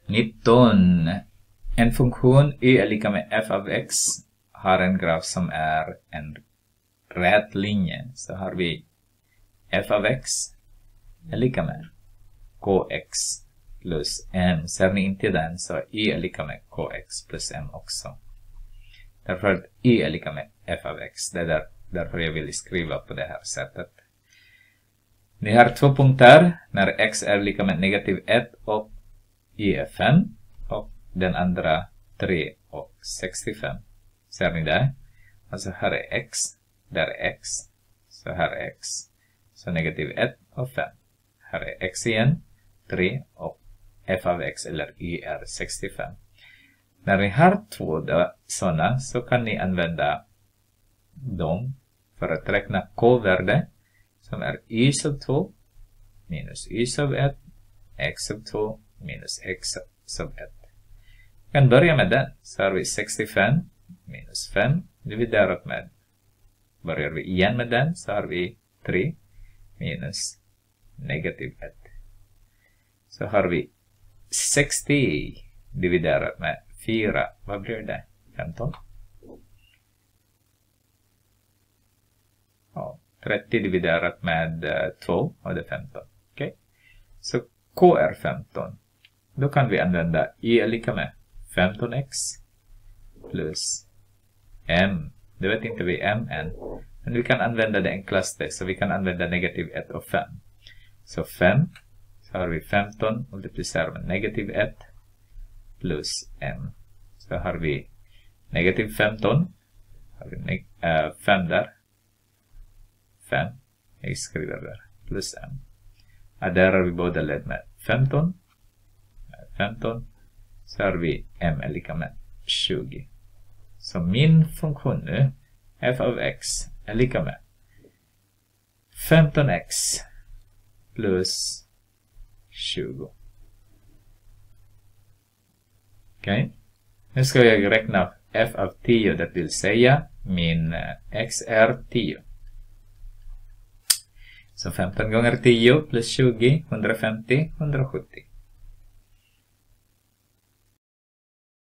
19. En funktion y är lika med f av x har en graf som är en rät linje. Så har vi f av x är lika med kx plus m. Ser ni inte den så y är lika med kx plus m också. Därför att y är lika med f av x. Det är därför jag vill skriva på det här sättet. Ni har 2 punkter när x är lika med negativ 1 och y är 5. Och den andra 3 och 65. Ser ni det? Alltså här är x, där är x, så här är x. Så negativ 1 och 5. Här är x igen, 3 och f av x eller y är 65. När ni har 2 sådana så kan ni använda dem för att räkna k-värde som är y sub 2 minus y sub 1, x sub 2 minus x sub 1. Vi kan börja med den. Så har vi 65 minus 5 dividerat med. Börjar vi igen med den så har vi 3 minus negativ 1. Så har vi 60 dividerat med 4. Vad blir det? 15. Ja, 30 dividerat med 2 och det är 15. Okay. Så k är 15. Då kan vi använda y är lika med 15x plus m. Det vet inte vi m än. Men vi kan använda det enklaste. Så vi kan använda negativ 1 och 5. Så 5. Så har vi 15 multiplicerat med negativ 1 plus m. Så har vi negativ 15. Har vi 5 där. 5. Jag skriver där. Plus m. Adderar vi båda led med 15. 15. Så har vi m är lika med 20. Så min funktion nu, f av x, är lika med 15x plus 20. Okej. Nu ska jag räkna f av 10, det vill säga min x är 10. Så 15 gånger 10 plus 20, 150, 170.